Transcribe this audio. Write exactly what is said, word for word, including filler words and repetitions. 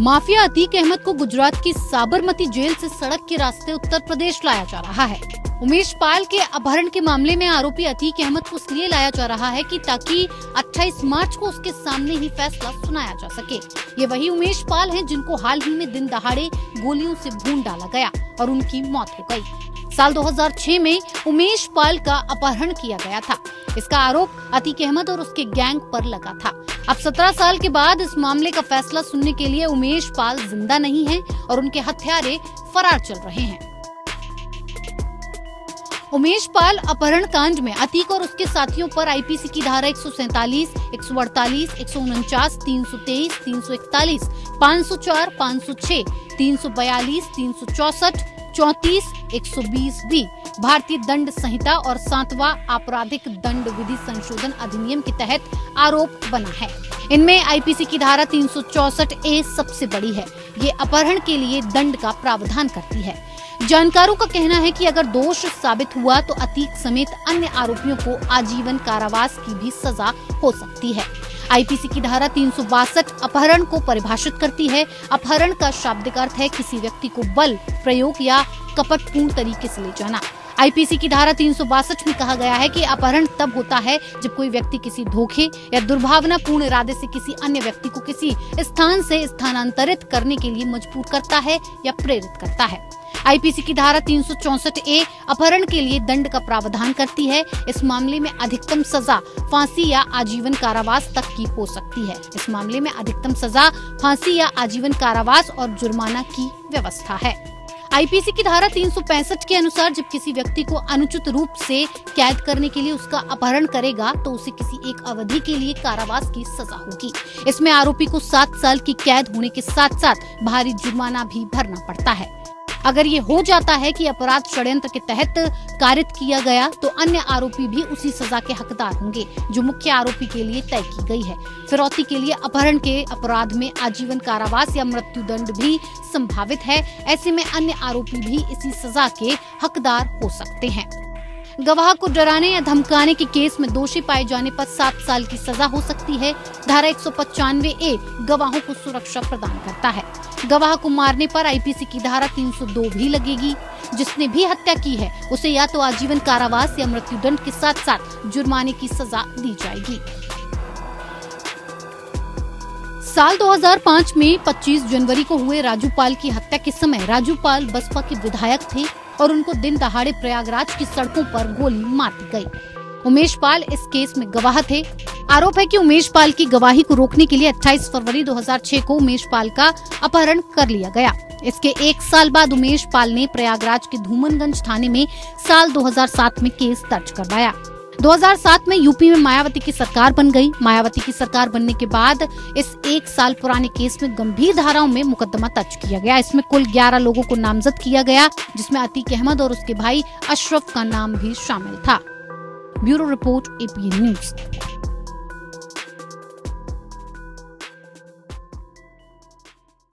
Mafia Atiq Ahmad को गुजरात की Sabarmati jail से सड़क के रास्ते उत्तर प्रदेश लाया जा रहा है। उमेश पाल के अपहरण के मामले में आरोपी अतीक अहमद को इसलिए लाया जा रहा है कि ताकि अट्ठाईस मार्च को उसके सामने ही फैसला सुनाया जा सके। ये वही उमेश पाल हैं जिनको हाल ही में दिन दहाड़े गोलियों से भून डाला गया और उनकी मौत हो गई। साल दो हज़ार छह में उमेश पाल का अपहरण किया गया था। इसका आरोप अतीक अहमद और उसके गैंग पर लगा था। अब सत्रह साल के बाद इस मामले का फैसला सुनने के लिए उमेश पाल जिंदा नहीं हैं और उनके हत्यारे फरार चल रहे हैं। उमेश पाल अपहरण कांड में अतीक और उसके साथियों पर आईपीसी की धारा एक सौ सैंतालीस, एक सौ अड़तालीस, एक सौ उनचास, तीन सौ तेईस, तीन सौ इकतालीस, पाँच सौ चार, पाँच सौ छह, तीन सौ बयालीस, तीन सौ चौसठ, चौंतीस, एक सौ बीस बी, भारतीय दंड संहिता और सातवां आपराधिक दंड विधि संशोधन अधिनियम के तहत आरोप बना है। इनमें आईपीसी की धारा तीन सौ चौसठ ए सबसे बड़ी है। ये अपहरण के लिए दंड का प्रावधान करती है। जानकारों का कहना है कि अगर दोष साबित हुआ तो अतीक समेत अन्य आरोपियों को आजीवन कारावास की भी सजा हो सकती है। आईपीसी की धारा तीन सौ बासठ अपहरण को परिभाषित करती है। अपहरण का शाब्दिक अर्थ है किसी व्यक्ति को बल प्रयोग या कपटपूर्ण तरीके से ले जाना। आईपीसी की धारा तीन सौ बासठ में कहा गया है कि अपहरण तब होता है जब कोई व्यक्ति किसी धोखे या दुर्भावनापूर्ण इरादे से किसी अन्य व्यक्ति को किसी स्थान से स्थानांतरित करने के लिए मजबूर करता है या प्रेरित करता है। आईपीसी की धारा तीन सौ चौसठ ए अपहरण के लिए दंड का प्रावधान करती है। इस मामले में अधिकतम सजा फांसी या आजीवन कारावास तक की हो सकती है। इस मामले में अधिकतम सजा फांसी या आजीवन कारावास और जुर्माना की व्यवस्था है। आईपीसी की धारा तीन सौ पैंसठ के अनुसार जब किसी व्यक्ति को अनुचित रूप से कैद करने के लिए उसका अपहरण करेगा तो उसे किसी एक अवधि के लिए कारावास की सजा होगी। इसमें आरोपी को सात साल की कैद होने के साथ साथ भारी जुर्माना भी भरना पड़ता है। अगर ये हो जाता है कि अपराध षड्यंत्र के तहत कारित किया गया तो अन्य आरोपी भी उसी सजा के हकदार होंगे जो मुख्य आरोपी के लिए तय की गई है। फिरौती के लिए अपहरण के अपराध में आजीवन कारावास या मृत्यु दंड भी संभावित है। ऐसे में अन्य आरोपी भी इसी सजा के हकदार हो सकते हैं। गवाह को डराने या धमकाने के केस में दोषी पाए जाने पर सात साल की सजा हो सकती है। धारा एक सौ पचानवे ए गवाहों को सुरक्षा प्रदान करता है। गवाह को मारने पर आईपीसी की धारा तीन सौ दो भी लगेगी। जिसने भी हत्या की है उसे या तो आजीवन कारावास या मृत्यु दंड के साथ साथ जुर्माने की सजा दी जाएगी। साल दो हज़ार पाँच में पच्चीस जनवरी को हुए राजू पाल की हत्या के समय राजू पाल बसपा के विधायक थे और उनको दिन दहाड़े प्रयागराज की सड़कों पर गोली मार दी गई। उमेश पाल इस केस में गवाह थे। आरोप है कि उमेश पाल की गवाही को रोकने के लिए अट्ठाईस फरवरी दो हज़ार छह को उमेश पाल का अपहरण कर लिया गया। इसके एक साल बाद उमेश पाल ने प्रयागराज के धूमनगंज थाने में साल दो हज़ार सात में केस दर्ज करवाया। दो हज़ार सात में यूपी में मायावती की सरकार बन गई। मायावती की सरकार बनने के बाद इस एक साल पुराने केस में गंभीर धाराओं में मुकदमा दर्ज किया गया। इसमें कुल ग्यारह लोगों को नामजद किया गया जिसमें अतीक अहमद और उसके भाई अशरफ का नाम भी शामिल था। Bureau report APN news.